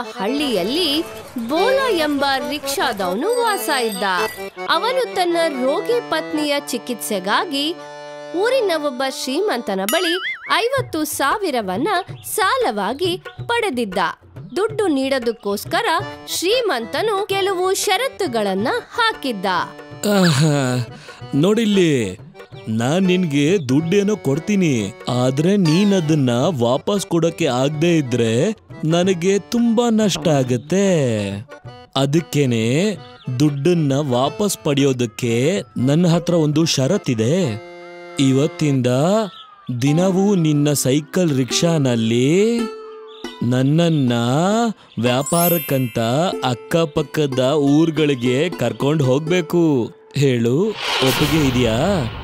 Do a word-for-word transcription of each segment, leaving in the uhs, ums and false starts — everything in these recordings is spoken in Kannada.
ಹಳ್ಳಿಯಲ್ಲಿ ಬೋಲಾ ಎಂಬ ರಿಕ್ಷಾದವನು ವಾಸ ಇದ್ದ. ಅವನು ತನ್ನ ರೋಗಿ ಪತ್ನಿಯ ಚಿಕಿತ್ಸೆಗಾಗಿ ಊರಿನ ಒಬ್ಬ ಶ್ರೀಮಂತನ ಬಳಿ ಐವತ್ತು ಸಾವಿರವನ್ನ ಸಾಲವಾಗಿ ಪಡೆದಿದ್ದ. ದುಡ್ಡು ನೀಡೋದಕ್ಕೋಸ್ಕರ ಶ್ರೀಮಂತನು ಕೆಲವು ಷರತ್ತುಗಳನ್ನ ಹಾಕಿದ್ದ. ನೋಡಿಲ್ಲಿ, ನಾನ್ ನಿನ್ಗೆ ದುಡ್ಡೇನೋ ಕೊಡ್ತೀನಿ, ಆದ್ರೆ ನೀನ್ ಅದನ್ನ ವಾಪಸ್ ಕೊಡಕ್ಕೆ ಆಗದೆ ಇದ್ರೆ ನನಗೆ ತುಂಬಾ ನಷ್ಟ ಆಗತ್ತೆ. ಅದಕ್ಕೇನೆ ದುಡ್ಡನ್ನ ವಾಪಸ್ ಪಡೆಯೋದಕ್ಕೆ ನನ್ನ ಹತ್ರ ಒಂದು ಷರತ್ತಿದೆ. ಇವತ್ತಿಂದ ದಿನವೂ ನಿನ್ನ ಸೈಕಲ್ ರಿಕ್ಷಾನಲ್ಲಿ ನನ್ನನ್ನ ವ್ಯಾಪಾರಕ್ಕಂತ ಅಕ್ಕಪಕ್ಕದ ಊರುಗಳಿಗೆ ಕರ್ಕೊಂಡು ಹೋಗ್ಬೇಕು. ಹೇಳು, ಒಪ್ಪಿಗೆ ಇದೆಯಾ?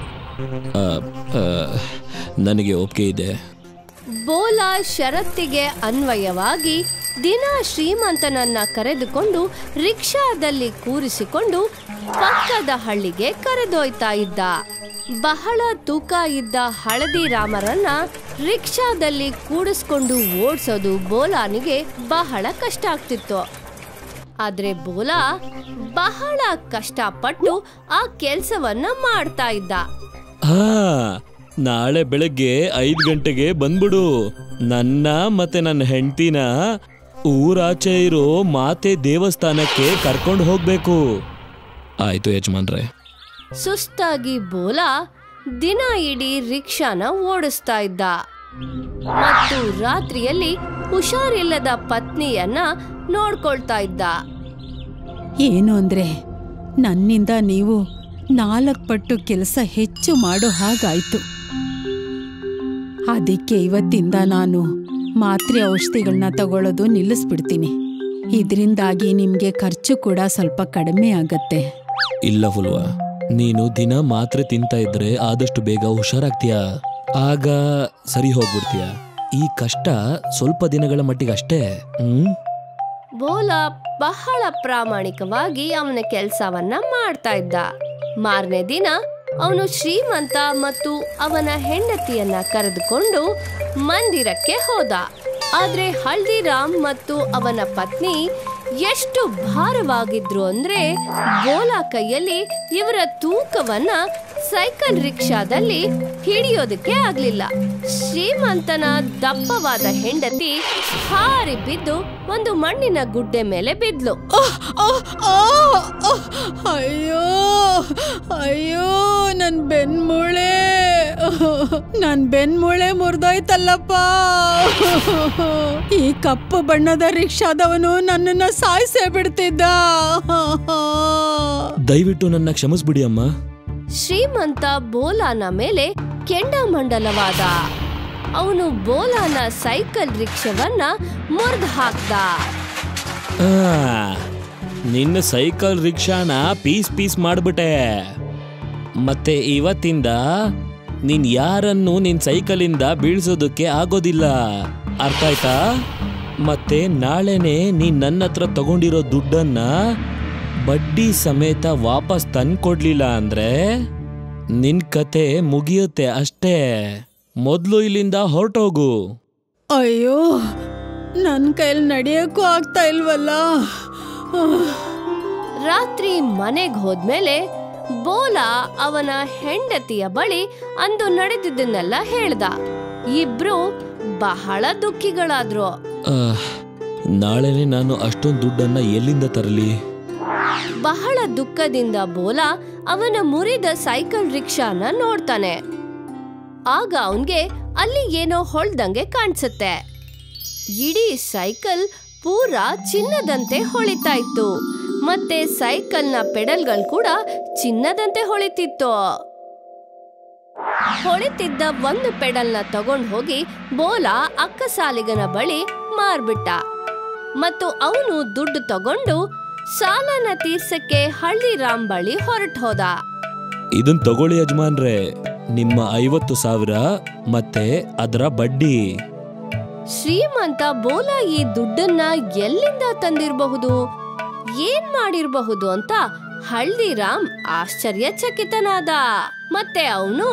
ನನಗೆ ಒಪ್ಪಿಗೆ ಇದೆ. ಬೋಲಾ ಷರತ್ತಿಗೆ ಅನ್ವಯವಾಗಿ ದಿನ ಶ್ರೀಮಂತನನ್ನ ಕರೆದುಕೊಂಡು ರಿಕ್ಷಾದಲ್ಲಿ ಕೂರಿಸಿಕೊಂಡು ಪಕ್ಕದ ಹಳ್ಳಿಗೆ ಕರೆದೊಯ್ತಾ ಇದ್ದ. ಬಹಳ ತೂಕ ಇದ್ದ ಹಳದಿ ರಾಮರನ್ನ ರಿಕ್ಷಾದಲ್ಲಿ ಕೂಡಿಸ್ಕೊಂಡು ಓಡಿಸೋದು ಬೋಲಾನಿಗೆ ಬಹಳ ಕಷ್ಟ ಆಗ್ತಿತ್ತು. ಆದ್ರೆ ಬೋಲಾ ಬಹಳ ಕಷ್ಟಪಟ್ಟು ಆ ಕೆಲಸವನ್ನ ಮಾಡ್ತಾ ಇದ್ದ. ಹಾ, ನಾಳೆ ಬೆಳಗ್ಗೆ ಐದು ಗಂಟೆಗೆ ಬಂದ್ಬಿಡು. ನನ್ನ ಮತ್ತೆ ನನ್ನ ಹೆಂಡತಿನ ಊರಾಚೆ ಇರೋ ಮಾತೆ ದೇವಸ್ಥಾನಕ್ಕೆ ಕರ್ಕೊಂಡು ಹೋಗ್ಬೇಕು. ಆಯ್ತು ಯಜಮಾನ್ರೆ. ಸುಸ್ತಾಗಿ ಬೋಲಾ ದಿನ ಇಡೀ ರಿಕ್ಷಾನ ಓಡಿಸ್ತಾ ಇದ್ದ ಮತ್ತು ರಾತ್ರಿಯಲ್ಲಿ ಹುಷಾರಿಲ್ಲದ ಪತ್ನಿಯನ್ನ ನೋಡ್ಕೊಳ್ತಾ ಇದ್ದ. ಏನು ಅಂದ್ರೆ ನನ್ನಿಂದ ನೀವು ನಾಲ್ಕು ಪಟ್ಟು ಕೆಲಸ ಹೆಚ್ಚು ಮಾಡೋ ಹಾಗಾಯ್ತು. ಅದಕ್ಕೆ ಇವತ್ತಿಂದ ನಾನು ಮಾತ್ರೆ ಔಷಧಿಗಳನ್ನ ತಗೊಳ್ಳೋದು ನಿಲ್ಲಿಸ್ಬಿಡ್ತೀನಿ. ಇದರಿಂದಾಗಿ ನಿಮ್ಗೆ ಖರ್ಚು ಕೂಡ ಸ್ವಲ್ಪ ಕಡಿಮೆ ಆಗತ್ತೆ. ಇಲ್ಲ ಫುಲ್ವಾ, ನೀನು ದಿನ ಮಾತ್ರೆ ತಿಂತಾ ಇದ್ರೆ ಆದಷ್ಟು ಬೇಗ ಹುಷಾರಾಗ್ತೀಯ, ಆಗ ಸರಿ ಹೋಗ್ಬಿಡ್ತೀಯ. ಈ ಕಷ್ಟ ಸ್ವಲ್ಪ ದಿನಗಳ ಮಟ್ಟಿಗೆ ಅಷ್ಟೇ. ಹ್ಮ್ ಬೋಲಾ ಬಹಳ ಪ್ರಾಮಾಣಿಕವಾಗಿ ಅವನ ಕೆಲಸವನ್ನ ಮಾಡ್ತಾ ಇದ್ದ. ಮಾರನೇ ದಿನ ಅವನು ಶ್ರೀಮಂತ ಮತ್ತು ಅವನ ಹೆಂಡತಿಯನ್ನ ಕರೆದುಕೊಂಡು ಮಂದಿರಕ್ಕೆ ಹೋದ. ಆದ್ರೆ ಹಲ್ದಿರಾಮ್ ಮತ್ತು ಅವನ ಪತ್ನಿ ಎಷ್ಟು ಭಾರವಾಗಿದ್ರು ಅಂದ್ರೆ ಬೋಲಾ ಕೈಯಲ್ಲಿ ಇವರ ತೂಕವನ್ನ ಸೈಕಲ್ ರಿಕ್ಷಾದಲ್ಲಿ ಹಿಡಿಯೋದಕ್ಕೆ ಆಗ್ಲಿಲ್ಲ. ಶ್ರೀಮಂತನ ದಪ್ಪವಾದ ಹೆಂಡತಿ ಹಾರಿ ಬಿದ್ದು ಒಂದು ಮಣ್ಣಿನ ಗುಡ್ಡೆ ಮೇಲೆ ಬಿದ್ಲು. ಅಯ್ಯೋ ಅಯ್ಯೋ, ನನ್ ಬೆನ್ಮೂಳೆ ನನ್ ಬೆನ್ಮೂಳೆ ಮುರಿದೋಯ್ತಲ್ಲಪ್ಪ. ಈ ಕಪ್ಪು ಬಣ್ಣದ ರಿಕ್ಷಾದವನು ನನ್ನನ್ನ ಸಾಯಿಸೇ ಬಿಡ್ತಿದ್ದ. ದಯವಿಟ್ಟು ನನ್ನ ಕ್ಷಮಿಸ್ಬಿಡಿ ಅಮ್ಮ. ಶ್ರೀಮಂತ ಬೋಲಾನ ಮೇಲೆ ಕೆಂಡಾಮಂಡಲವಾದ. ಅವನು ಬೋಲಾನ ಸೈಕಲ್ ರಿಕ್ಷಾವನ್ನ ಮುರಿದು ಹಾಕ್ದ. ನಿನ್ನ ಸೈಕಲ್ ರಿಕ್ಷಾನ ಪೀಸ್ ಪೀಸ್ ಮಾಡ್ಬಿಟ್ಟೆ. ಮತ್ತೆ ಇವತ್ತಿಂದ ನೀನ್ ಯಾರನ್ನು ನಿನ್ ಸೈಕಲಿಂದ ಬೀಳ್ಸೋದಕ್ಕೆ ಆಗೋದಿಲ್ಲ, ಅರ್ಥ ಆಯ್ತಾ? ಮತ್ತೆ ನಾಳೆನೆ ನೀನ್ ನನ್ನ ಹತ್ರ ತಗೊಂಡಿರೋ ದುಡ್ಡನ್ನ ಬಡ್ಡಿ ಸಮೇತ ವಾಪಸ್ ತಂದ್ಕೊಡ್ಲಿಲ್ಲ ಅಂದ್ರೆ ನಿನ್ ಕತೆ ಮುಗಿಯುತ್ತೆ ಅಷ್ಟೇ. ಮೊದ್ಲು ಇಲ್ಲಿಂದ ಹೊರಟೋಗು. ಅಯ್ಯೋ, ನನ್ ಕೈಲಿ ನಡೆಯಕ್ಕೂ ಆಗ್ತಾ ಇಲ್ವಲ್ಲ. ರಾತ್ರಿ ಮನೆಗೆ ಹೋದ್ಮೇಲೆ ಬೋಲಾ ಅವನ ಹೆಂಡತಿಯ ಬಳಿ ಅಂದು ನಡೆದಿದ್ದನ್ನೆಲ್ಲ ಹೇಳ್ದ. ಇಬ್ರು ಬಹಳ ದುಃಖಿಗಳಾದ್ರು. ನಾಳೆನೆ ನಾನು ಅಷ್ಟೊಂದು ದುಡ್ಡನ್ನ ಎಲ್ಲಿಂದ ತರಲಿ? ಬಹಳ ದುಃಖದಿಂದ ಬೋಲಾ ಅವನ ಮುರಿದ ಸೈಕಲ್ ರಿಕ್ಷಾನ ನೋಡ್ತಾನೆ. ಆಗ ಅವನ್ಗೆ ಅಲ್ಲಿ ಏನೋ ಹೊಳ್ದಂಗೆ ಕಾಣಿಸುತ್ತೆ. ಇಡೀ ಸೈಕಲ್ ಪೂರಾ ಚಿನ್ನದಂತೆ ಹೊಳಿತಾ ಇತ್ತು. ಮತ್ತೆ ಸೈಕಲ್ನ ಪೆಡಲ್ಗಳು ಕೂಡ ಚಿನ್ನದಂತೆ ಹೊಳಿತಿತ್ತು. ಹೊಳಿತಿದ್ದ ಒಂದು ಪೆಡಲ್ನ ತಗೊಂಡು ಹೋಗಿ ಬೋಲಾ ಅಕ್ಕಸಾಲಿಗನ ಬಳಿ ಮಾರ್ಬಿಟ್ಟ. ಮತ್ತು ಅವನು ದುಡ್ಡು ತಗೊಂಡು ಸಾಲನ ತೀರ್ಸಕ್ಕೆ ಹಳ್ದಿರಾಮ್ ಬಳಿ ಹೊರಟು ಹೋದ. ಇದನ್ ತಗೊಳ್ಳಿ ಯಜಮಾನ್ರೆ, ನಿಮ್ಮ ಐವತ್ತು ಸಾವಿರ ಮತ್ತೆ ಅದರ ಬಡ್ಡಿ. ಶ್ರೀಮಂತ ಬೋಲಾ ಈ ದುಡ್ಡನ್ನ ಎಲ್ಲಿಂದ ತಂದಿರಬಹುದು, ಏನ್ ಮಾಡಿರಬಹುದು ಅಂತ ಹಳ್ದಿರಾಮ್ ಆಶ್ಚರ್ಯಚಕಿತನಾದ. ಮತ್ತೆ ಅವನು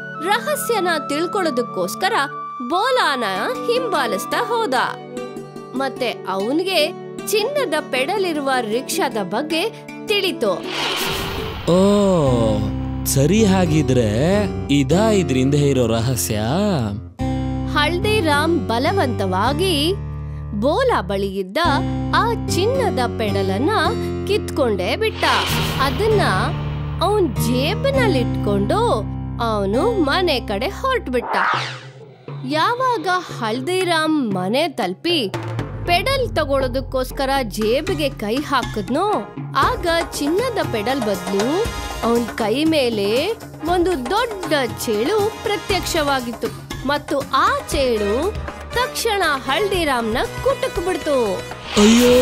ರಹಸ್ಯನ ತಿಳ್ಕೊಳ್ಳೋದಕ್ಕೋಸ್ಕರ ಬೋಲಾನ ಹಿಂಬಾಲಿಸ್ತಾ ಹೋದ. ಮತ್ತೆ ಅವನಿಗೆ ಚಿನ್ನದ ಪೆಡಲ್ ಇರುವ ರಿಕ್ಷಾದ ಬಗ್ಗೆ ತಿಳಿತು. ಓ ಸರಿ, ಹಾಗಿದ್ರೆ ಇದಾ ಇದ್ರಿಂದ ಇರೋ ರಹಸ್ಯ. ಹಲ್ದಿರಾಮ್ ಬಲವಂತವಾಗಿ ಬೋಲಾ ಬಳಿಯಿದ್ದ ಆ ಚಿನ್ನದ ಪೆಡಲನ್ನ ಕಿತ್ಕೊಂಡೇ ಬಿಟ್ಟ. ಅದನ್ನ ಅವನ್ ಜೇಬಿನಲ್ಲಿಟ್ಕೊಂಡು ಅವನು ಮನೆ ಕಡೆ ಹೊರಟ್ಬಿಟ್ಟ. ಯಾವಾಗ ಹಲ್ದಿರಾಮ್ ಮನೆ ತಲುಪಿ ಪೆಡಲ್ ತಗೊಳ್ಳೋದಕ್ಕೋಸ್ಕರ ಜೇಬಿಗೆ ಕೈ ಹಾಕಿದ್ನೋ, ಆಗ ಚಿನ್ನದ ಪೆಡಲ್ ಬದಲು ಅವನ್ ಕೈ ಮೇಲೆ ಒಂದು ದೊಡ್ಡ ಚೇಳು ಪ್ರತ್ಯಕ್ಷವಾಗಿತ್ತು ಮತ್ತು ಆ ಚೇಳು ತಕ್ಷಣ ಹಲ್ದಿರಾಮ್ನ ಕುಟಕ್ ಬಿಡ್ತು. ಅಯ್ಯೋ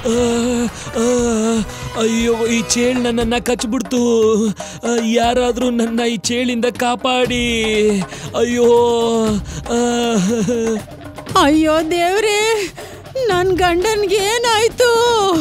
ಅಯ್ಯೋ, ಈ ಚೇಳು ನನ್ನನ್ನ ಕಚ್ಬಿಡ್ತು. ಯಾರಾದ್ರೂ ನನ್ನ ಈ ಚೇಳಿಂದ ಕಾಪಾಡಿ. ಅಯ್ಯೋ ಅಯ್ಯೋ ದೇವ್ರೇ, ನನ್ ಗಂಡನ್ಗೆ ಏನಾಯ್ತು?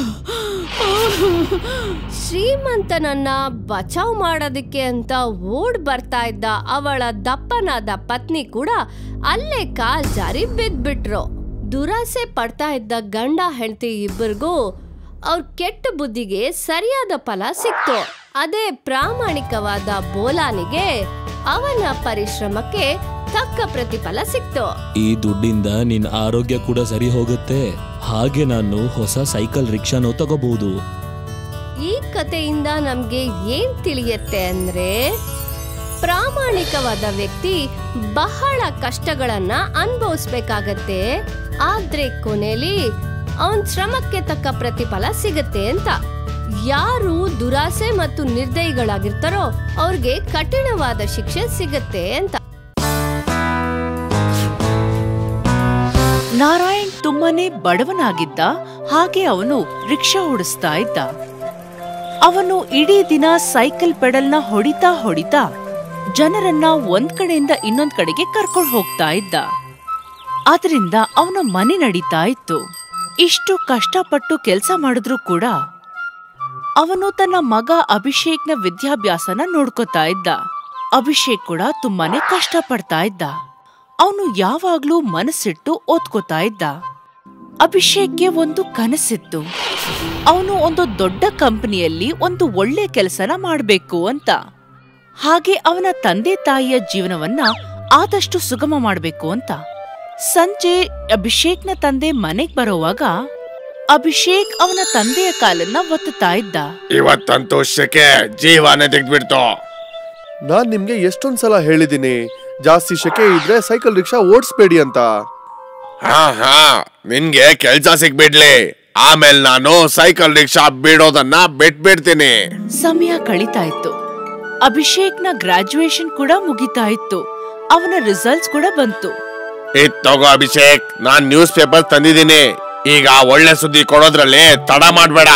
ಶ್ರೀಮಂತನನ್ನ ಬಚಾವ್ ಮಾಡೋದಕ್ಕೆ ಅಂತ ಓಡ್ ಬರ್ತಾ ಇದ್ದ ಅವಳ ದಪ್ಪನಾದ ಪತ್ನಿ ಕೂಡ ಅಲ್ಲೇ ಕಾಲ್ ಜಾರಿ ಬಿದ್ಬಿಟ್ರು. ದುರಾಸೆ ಪಡ್ತಾ ಇದ್ದ ಗಂಡ ಹೆಂಡತಿ ಇಬ್ಬರಿಗೂ ಅವ್ರ ಕೆಟ್ಟ ಬುದ್ಧಿಗೆ ಸರಿಯಾದ ಫಲ ಸಿಕ್ತು. ಅದೇ ಪ್ರಾಮಾಣಿಕವಾದ ಬೋಲಾನಿಗೆ ಅವನ ಪರಿಶ್ರಮಕ್ಕೆ ತಕ್ಕ ಪ್ರತಿಫಲ ಸಿಕ್ತು. ಈ ದುಡ್ಡಿಂದ ನಿನ್ನ ಆರೋಗ್ಯ ಕೂಡ ಸರಿ ಹೋಗುತ್ತೆ. ಹಾಗೆ ನಾನು ಹೊಸ ಸೈಕಲ್ ರಿಕ್ಷಾನೂ ತಗೋಬಹುದು. ಈ ಕಥೆಯಿಂದ ನಮ್ಗೆ ಏನ್ ತಿಳಿಯುತ್ತೆ ಅಂದ್ರೆ, ಪ್ರಾಮಾಣಿಕವಾದ ವ್ಯಕ್ತಿ ಬಹಳ ಕಷ್ಟಗಳನ್ನ ಅನುಭವಿಸ್ಬೇಕಾಗತ್ತೆ, ಆದ್ರೆ ಕೊನೆಯಲ್ಲಿ ಅವನ್ ಶ್ರಮಕ್ಕೆ ತಕ್ಕ ಪ್ರತಿಫಲ ಸಿಗತ್ತೆ ಅಂತ. ಯಾರು ದುರಾಸೆ ಮತ್ತು ನಿರ್ದಯಿಗಳಾಗಿರ್ತಾರೋ ಅವ್ರಿಗೆ ಕಠಿಣವಾದ ಶಿಕ್ಷೆ ಸಿಗತ್ತೆ ಅಂತ. ನಾರಾಯಣ್ ತುಂಬಾನೇ ಬಡವನಾಗಿದ್ದ. ಹಾಗೆ ಅವನು ರಿಕ್ಷಾ ಓಡಿಸ್ತಾ ಇದ್ದ. ಅವನು ಇಡೀ ದಿನ ಸೈಕಲ್ ಪೆಡಲ್ನ ಹೊಡಿತಾ ಹೊಡಿತಾ ಜನರನ್ನ ಒಂದ್ ಕಡೆಯಿಂದ ಇನ್ನೊಂದ್ ಕಡೆಗೆ ಕರ್ಕೊಂಡು ಹೋಗ್ತಾ ಇದ್ದ. ಆದ್ರಿಂದ ಅವನ ಮನೆ ನಡೀತಾ ಇತ್ತು. ಇಷ್ಟು ಕಷ್ಟಪಟ್ಟು ಕೆಲಸ ಮಾಡಿದ್ರೂ ಕೂಡ ಅವನು ತನ್ನ ಮಗ ಅಭಿಷೇಕ್ನ ವಿದ್ಯಾಭ್ಯಾಸನ ನೋಡ್ಕೊತಾ ಇದ್ದ. ಅಭಿಷೇಕ್ ಕೂಡ ತುಂಬಾನೇ ಕಷ್ಟಪಡ್ತಾ ಇದ್ದ. ಅವನು ಯಾವಾಗ್ಲೂ ಮನಸ್ಸಿಟ್ಟು ಓದ್ಕೋತಾ ಇದ್ದ. ಅಭಿಷೇಕ್ಗೆ ಒಂದು ಕನಸಿತ್ತು. ಅವನು ಒಂದು ದೊಡ್ಡ ಕಂಪನಿಯಲ್ಲಿ ಒಂದು ಒಳ್ಳೆ ಕೆಲಸನ ಮಾಡ್ಬೇಕು ಅಂತ. ಹಾಗೆ ಅವನ ತಂದೆ ತಾಯಿಯ ಜೀವನವನ್ನ ಆದಷ್ಟು ಸುಗಮ ಮಾಡ್ಬೇಕು ಅಂತ. ಸಂಜೆ ಅಭಿಷೇಕ್ನ ತಂದೆ ಮನೆಗ್ ಬರೋವಾಗ ಅಭಿಷೇಕ್ ಅವನ ತಂದೆಯ ಕಾಲನ್ನ ಒತ್ತುತ್ತಾ ಇದ್ದ. ಇವತ್ತಂತೂ ಶೆಕೆ ಜೀವನ ತೆಗ್ದ್ಬಿಡ್ತು. ನಾನ್ ನಿಮ್ಗೆ ಎಷ್ಟೊಂದ್ಸಲ ಹೇಳಿದೀನಿ, ಜಾಸ್ತಿ ಶೆಕೆ ಇದ್ರೆ ಸೈಕಲ್ ರಿಕ್ಷಾ ಓಡಿಸ್ಬೇಡಿ ಅಂತ. ಹಾ ಹಾ ನಿನ್ಗೆ ಕೆಲ್ಸ ಸಿಗ್ಬಿಡ್ಲಿ, ಆಮೇಲೆ ನಾನು ಸೈಕಲ್ ರಿಕ್ಷಾ ಬಿಡೋದನ್ನ ಬಿಟ್ಬಿಡ್ತೀನಿ. ಸಮಯ ಕಳೀತಾ ಇತ್ತು. ಅಭಿಷೇಕ್ನ ಗ್ರಾಜುಯೇಷನ್ ಕೂಡ ಮುಗಿತಾ ಇತ್ತು. ಅವನ ರಿಸಲ್ಟ್ಸ್ ಕೂಡ ಬಂತು. ಇದ್ ತಗೋ ಅಭಿಷೇಕ್, ನಾನ್ ನ್ಯೂಸ್ ಪೇಪರ್ ತಂದಿದ್ದೀನಿ. ಈಗ ಒಳ್ಳೆ ಸುದ್ದಿ ಕೊಡೋದ್ರಲ್ಲಿ ತಡ ಮಾಡ್ಬೇಡ.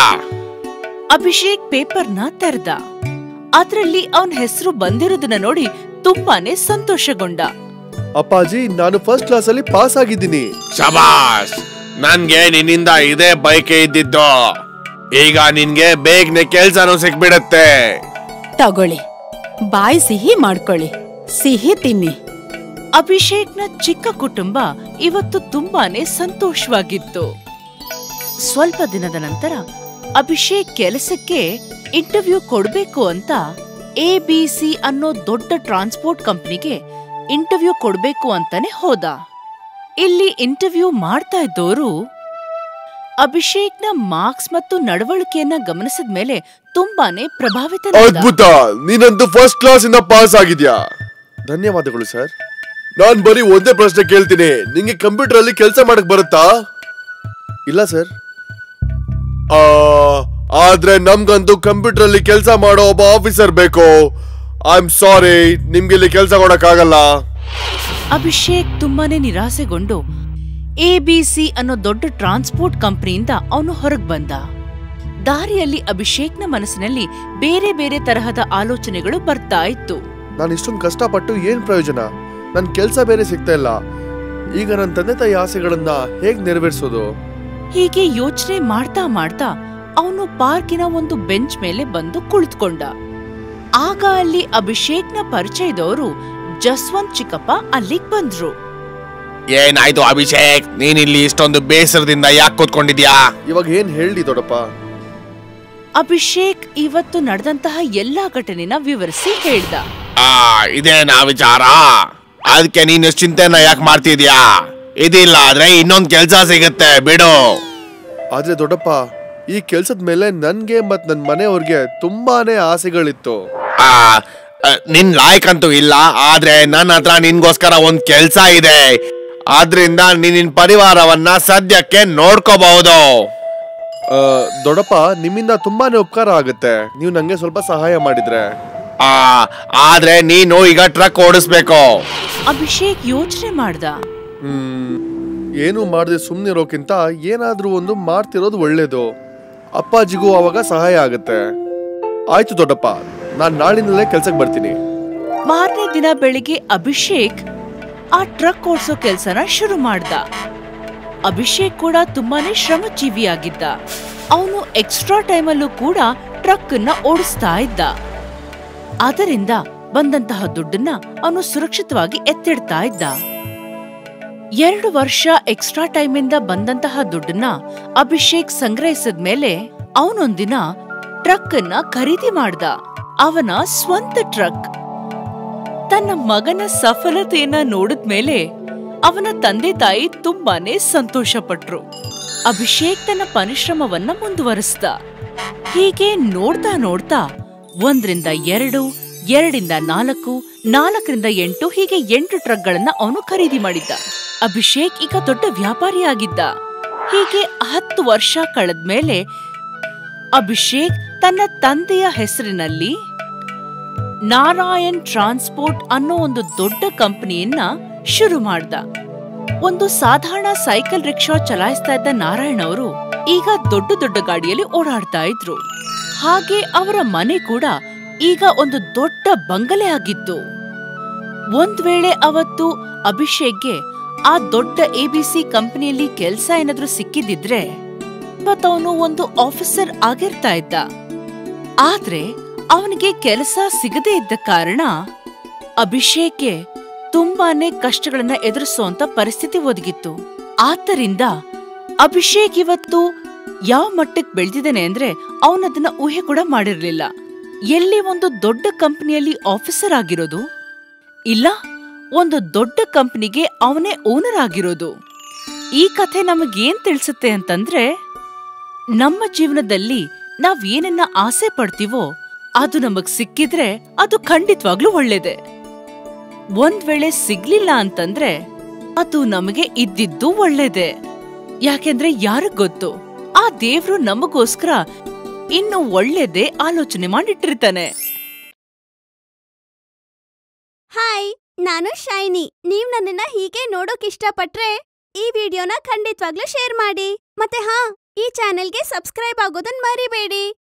ಅಭಿಷೇಕ್ ಪೇಪರ್ನ ತೆರೆದ. ಅದ್ರಲ್ಲಿ ಅವನ ಹೆಸರು ಬಂದಿರೋದನ್ನ ನೋಡಿ ತುಂಬಾನೇ ಸಂತೋಷಗೊಂಡ. ಅಪ್ಪಾಜಿ, ನಾನು ಫಸ್ಟ್ ಕ್ಲಾಸ್ ಅಲ್ಲಿ ಪಾಸ್ ಆಗಿದ್ದೀನಿ. ಶಬಾಷ್, ನನ್ಗೆ ನಿನ್ನಿಂದ ಇದೇ ಬೈಕೆ ಇದ್ದಿದ್ದು. ಈಗ ನಿನ್ಗೆ ಬೇಗನೆ ಕೆಲ್ಸನೂ ಸಿಕ್ಬಿಡತ್ತೆ. ತಗೊಳ್ಳಿ, ಬಾಯಿ ಸಿಹಿ ಮಾಡ್ಕೊಳ್ಳಿ, ಸಿಹಿ ತಿನ್ನಿ. ಅಭಿಷೇಕ್ನ ಚಿಕ್ಕ ಕುಟುಂಬ ಇವತ್ತು ತುಂಬಾನೇ ಸಂತೋಷವಾಗಿತ್ತು. ಸ್ವಲ್ಪ ದಿನದ ನಂತರ ಅಭಿಷೇಕ್ ಕೆಲಸಕ್ಕೆ ಇಂಟರ್ವ್ಯೂ ಕೊಡ್ಬೇಕು ಅಂತ ಎ ಬಿ ಸಿ ಅನ್ನೋ ದೊಡ್ಡ ಟ್ರಾನ್ಸ್ಪೋರ್ಟ್ ಕಂಪನಿಗೆ ಇಂಟರ್ವ್ಯೂ ಕೊಡ್ಬೇಕು ಅಂತಾನೆ ಹೋದ. ಇಲ್ಲಿ ಇಂಟರ್ವ್ಯೂ ಮಾಡ್ತಾ ಇದ್ದೋರು ಅಭಿಷೇಕ್ನ ಮಾರ್ಕ್ಸ್ ಮತ್ತು ನಡವಳಿಕೆಯನ್ನ ಗಮನಿಸಿದ ಮೇಲೆ ತುಂಬಾನೇ ಪ್ರಭಾವಿತ. ಅದ್ಭುತ, ನೀನಂತೂ ಫಸ್ಟ್ ಕ್ಲಾಸ್ ಇಂದ ಪಾಸ್ ಆಗಿದ್ಯಾ. ಧನ್ಯವಾದಗಳು ಸರ್. ನಾನ್ ಬರೀ ಒಂದೇ ಪ್ರಶ್ನೆ ಕೇಳ್ತೀನಿ, ನಿಂಗೆ ಕಂಪ್ಯೂಟರ್ ಅಲ್ಲಿ ಕೆಲಸ ಮಾಡಕ್ ಬರುತ್ತಾ? ಇಲ್ಲ ಸರ್. ಆದ್ರೆ ನಮ್ಗಂತೂ ಕಂಪ್ಯೂಟರ್ ಅಲ್ಲಿ ಕೆಲಸ ಮಾಡೋ ಒಬ್ಬ ಆಫೀಸರ್ ಬೇಕು. ಐ ಆಮ್ ಸಾರಿ, ನಿಮ್ಗೆ ಇಲ್ಲಿ ಕೆಲಸ ಕೊಡಕ್ ಆಗಲ್ಲ. ಅಭಿಷೇಕ್ ತುಂಬಾನೇ ನಿರಾಸೆಗೊಂಡು ಎ ಬಿ ಸಿ ಅನ್ನೋ ದೊಡ್ಡ ಟ್ರಾನ್ಸ್ಪೋರ್ಟ್ ಕಂಪನಿಯಿಂದ ಅವನು ಹೊರಗ್ ಬಂದ. ದಾರಿಯಲ್ಲಿ ಅಭಿಷೇಕ್ನ ಮನಸ್ಸಿನಲ್ಲಿ ಬೇರೆ ಬೇರೆ ತರಹದ ಆಲೋಚನೆಗಳು ಬರ್ತಾ ಇತ್ತು. ನಾನು ಇಷ್ಟೊಂದು ಕಷ್ಟಪಟ್ಟು ಏನ್ ಪ್ರಯೋಜನ? ನನ್ ಕೆಲ್ಸ ಬೇರೆ ಸಿಗ್ತಾ ಇಲ್ಲ. ಈಗ ನನ್ನ ತಂದೆ ತಾಯಿ ಆಸೆಗಳನ್ನ ಹೇಗ್ ನೆರವೇರಿಸೋದು? ಹೀಗೆ ಯೋಚನೆ ಮಾಡ್ತಾ ಮಾಡ್ತಾ ಅವನು ಪಾರ್ಕಿನ ಒಂದು ಬೆಂಚ್ ಮೇಲೆ ಬಂದು ಕುಳಿತುಕೊಂಡ. ಆಗ ಅಲ್ಲಿ ಅಭಿಷೇಕ್ನ ಪರಿಚಯದವರು ಜಸ್ವಂತ್ ಚಿಕ್ಕಪ್ಪ ಅಲ್ಲಿಗ್ ಬಂದ್ರು. ಏನಾಯ್ತು ಅಭಿಷೇಕ್, ನೀನ್ ಇಲ್ಲಿ ಇಷ್ಟೊಂದು ಬೇಸರದಿಂದ ಯಾಕೆ ಕೂತ್ಕೊಂಡಿದ್ಯಾ? ಇವಾಗ ಏನ್ ಹೇಳಿ ದೊಡ್ಡಪ್ಪ? ಅಭಿಷೇಕ್ ಇವತ್ತು ನಡೆದಂತಹ ಎಲ್ಲಾ ಘಟನೆನ ವಿವರಿಸಿ ಹೇಳ್ದ. ಆ ಇದೇನಾ ವಿಚಾರ? ಅದಕ್ಕೆ ನೀನು ಚಿಂತೆನ ಯಾಕೆ ಮಾಡ್ತಿದ್ಯಾ? ಇದಿಲ್ಲ ಆದ್ರೆ ಇನ್ನೊಂದ್ ಕೆಲ್ಸ ಸಿಗುತ್ತೆ ಬಿಡು. ಆದ್ರೆ ದೊಡ್ಡಪ್ಪ, ಈ ಕೆಲ್ಸದ ಮೇಲೆ ನನ್ಗೆ ಮತ್ ನನ್ ಮನೆಯವ್ರಿಗೆ ತುಂಬಾನೇ ಆಸೆಗಳಿತ್ತು. ಆ ನಿನ್ ಲಾಯ್ಕ್ ಅಂತೂ ಇಲ್ಲ, ಆದ್ರೆ ನನ್ನ ಹತ್ರ ನಿನ್ಗೋಸ್ಕರ ಒಂದ್ ಕೆಲ್ಸ ಇದೆ. ಆದ್ರಿಂದ ನಿನ್ನ ಪರಿವಾರವನ್ನ ಸದ್ಯಕ್ಕೆ ನೋಡ್ಕೋಬಹುದು. ದೊಡ್ಡಪ್ಪ, ನಿಮ್ಮಿಂದ ತುಂಬಾನೇ ಉಪಕಾರ ಆಗುತ್ತೆ, ನೀವು ನಂಗೆ ಸ್ವಲ್ಪ ಸಹಾಯ ಮಾಡಿದ್ರೆ. ಆ ಆದ್ರೆ ನೀನು ಈಗ ಟ್ರಕ್ ಓಡಿಸ್ಬೇಕು. ಅಭಿಷೇಕ್ ಯೋಚನೆ ಮಾಡ್ದ. ಹ್ಮ್ ಏನು ಮಾಡದೆ ಸುಮ್ನಿರೋಕ್ಕಿಂತ ಏನಾದ್ರೂ ಒಂದು ಮಾಡ್ತಿರೋದು ಒಳ್ಳೇದು. ಅಪ್ಪಾಜಿಗೂ ಅವಾಗ ಸಹಾಯ ಆಗುತ್ತೆ. ಆಯ್ತು ದೊಡ್ಡಪ್ಪ, ನಾನ್ ನಾಳಿನಲ್ಲೇ ಕೆಲ್ಸಕ್ಕೆ ಬರ್ತೀನಿ. ಮಾರನೇ ದಿನ ಬೆಳಿಗ್ಗೆ ಅಭಿಷೇಕ್ ಆ ಟ್ರಕ್ ಓಡಿಸೋ ಕೆಲ್ಸನ ಶುರು ಮಾಡ್ದ. ಅಭಿಷೇಕ್ ಕೂಡ ತುಂಬಾನೇ ಶ್ರಮಜೀವಿಯಾಗಿದ್ದ. ಅವನು ಎಕ್ಸ್ಟ್ರಾ ಟೈಮಲ್ಲೂ ಕೂಡ ಟ್ರಕ್ ಅನ್ನ ಓಡಿಸ್ತಾ ಇದ್ದ. ಅದರಿಂದ ಬಂದಂತಹ ದುಡ್ಡನ್ನ ಅವನು ಸುರಕ್ಷಿತವಾಗಿ ಎತ್ತಿಡ್ತಾ ಇದ್ದ. ಎರಡು ವರ್ಷ ಎಕ್ಸ್ಟ್ರಾ ಟೈಮ್ ಇಂದ ಬಂದಂತಹ ದುಡ್ಡನ್ನ ಅಭಿಷೇಕ್ ಸಂಗ್ರಹಿಸಿದ್ಮೇಲೆ ಅವನೊಂದಿನ ಟ್ರಕ್ ಅನ್ನ ಖರೀದಿ ಮಾಡ್ದ. ಅವನ ಸ್ವಂತ ಟ್ರಕ್. ತನ್ನ ಮಗನ ಸಫಲತೆಯನ್ನ ನೋಡಿದ್ಮೇಲೆ ಅವನ ತಂದೆ ತಾಯಿ ತುಂಬಾನೇ ಸಂತೋಷ ಪಟ್ರು. ಅಭಿಷೇಕ್ ತನ್ನ ಪರಿಶ್ರಮವನ್ನ ಮುಂದುವರಿಸ್ದ. ಹೀಗೆ ನೋಡ್ತಾ ನೋಡ್ತಾ ಒಂದ್ರಿಂದ ಎರಡು, ಎರಡಿಂದ ನಾಲ್ಕು, ನಾಲ್ಕರಿಂದ ಎಂಟು, ಹೀಗೆ ಎಂಟು ಟ್ರಕ್ಗಳನ್ನ ಅವನು ಖರೀದಿ ಮಾಡಿದ್ದ. ಅಭಿಷೇಕ್ ಈಗ ದೊಡ್ಡ ವ್ಯಾಪಾರಿಯಾಗಿದ್ದ. ಹೀಗೆ ಹತ್ತು ವರ್ಷ ಕಳೆದ್ಮೇಲೆ ಅಭಿಷೇಕ್ ತನ್ನ ತಂದೆಯ ಹೆಸರಿನಲ್ಲಿ ನಾರಾಯಣ್ ಟ್ರಾನ್ಸ್ಪೋರ್ಟ್ ಅನ್ನೋ ಒಂದು ದೊಡ್ಡ ಕಂಪನಿಯನ್ನ ಶುರು ಮಾಡ್ದ. ಒಂದು ಸಾಧಾರಣ ಸೈಕಲ್ ರಿಕ್ಷಾ ಚಲಾಯಿಸ್ತಾ ಇದ್ದ ನಾರಾಯಣ್ ಅವರು ಈಗ ದೊಡ್ಡ ದೊಡ್ಡ ಗಾಡಿಯಲ್ಲಿ ಓಡಾಡ್ತಾ ಇದ್ರು. ಹಾಗೆ ಅವರ ಮನೆ ಕೂಡ ಈಗ ಒಂದು ದೊಡ್ಡ ಬಂಗಲೆ ಆಗಿತ್ತು. ಒಂದ್ ವೇಳೆ ಅವತ್ತು ಅಭಿಷೇಕ್ಗೆ ಆ ದೊಡ್ಡ ಎಬಿಸಿ ಕಂಪನಿಯಲ್ಲಿ ಕೆಲ್ಸ ಏನಾದ್ರೂ ಸಿಕ್ಕಿದಿದ್ರೆ ಅವನು ಒಂದು ಆಫೀಸರ್ ಆಗಿರ್ತಾ ಇದ್ದ. ಆದ್ರೆ ಅವನಿಗೆ ಕೆಲಸ ಸಿಗದೇ ಇದ್ದ ಕಾರಣ ಅಭಿಷೇಕ್ಗೆ ತುಂಬಾನೇ ಕಷ್ಟಗಳನ್ನ ಎದುರಿಸುವಂತ ಪರಿಸ್ಥಿತಿ ಒದಗಿತ್ತು. ಆದ್ದರಿಂದ ಅಭಿಷೇಕ್ ಇವತ್ತು ಯಾವ ಮಟ್ಟಕ್ಕೆ ಬೆಳೆದಿದ್ದಾನೆ ಅಂದ್ರೆ ಅವನದನ್ನ ಊಹೆ ಕೂಡ ಮಾಡಿರ್ಲಿಲ್ಲ. ಎಲ್ಲಿ ಒಂದು ದೊಡ್ಡ ಕಂಪನಿಯಲ್ಲಿ ಆಫೀಸರ್ ಆಗಿರೋದು, ಇಲ್ಲ ಒಂದು ದೊಡ್ಡ ಕಂಪನಿಗೆ ಅವನೇ ಓನರ್ ಆಗಿರೋದು. ಈ ಕಥೆ ನಮಗೇನ್ ತಿಳಿಸುತ್ತೆ ಅಂತಂದ್ರೆ, ನಮ್ಮ ಜೀವನದಲ್ಲಿ ನಾವ್ ಏನನ್ನ ಆಸೆ ಪಡ್ತೀವೋ ಅದು ನಮಗ್ ಸಿಕ್ಕಿದ್ರೆ ಅದು ಖಂಡಿತವಾಗ್ಲೂ ಒಳ್ಳೇದೆ. ಒಂದ್ ವೇಳೆ ಸಿಗ್ಲಿಲ್ಲ ಅಂತಂದ್ರೆ ಅದು ನಮಗೆ ಇದ್ದಿದ್ದು ಒಳ್ಳೇದೆ. ಯಾಕೆಂದ್ರೆ ಯಾರಿಗ್ ಗೊತ್ತು, ಆ ದೇವ್ರು ನಮಗೋಸ್ಕರ ಇನ್ನು ಒಳ್ಳೇದೇ ಆಲೋಚನೆ ಮಾಡಿಟ್ಟಿರ್ತಾನೆ. ಹಾಯ್, ನಾನು ಶೈನಿ. ನೀವ್ ನನ್ನನ್ನ ಹೀಗೆ ನೋಡೋಕ್ ಇಷ್ಟಪಟ್ರೆ ಈ ವಿಡಿಯೋನ ಖಂಡಿತವಾಗ್ಲೂ ಶೇರ್ ಮಾಡಿ. ಮತ್ತೆ ಹಾ, ಈ ಚಾನೆಲ್ಗೆ ಸಬ್ಸ್ಕ್ರೈಬ್ ಆಗೋದನ್ನ ಮರಿಬೇಡಿ.